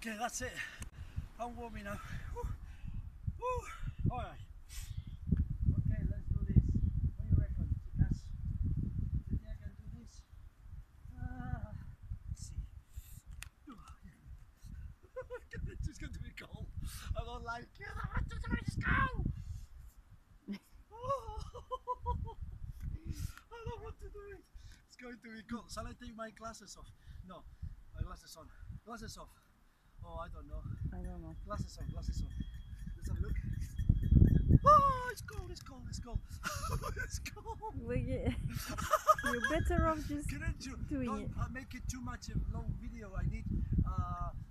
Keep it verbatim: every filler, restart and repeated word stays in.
Okay, that's it. I'm warming up. Woo. Woo. All right. Okay, let's do this. What do you reckon, chicas? Do you think I can do this? Ah, let's see. It's just going to be cold. I don't like it. I want to do this cold. I don't want to do it. It's going to be cold. Shall I take my glasses off? No, my glasses on. Glasses off. Oh, I don't know. I don't know. Glasses on, glasses on. Let's have a look. Oh, it's cold, it's cold, it's cold. It's cold. Look at you're better off just Couldn't you doing don't it. uh, make it too much a long video. I need uh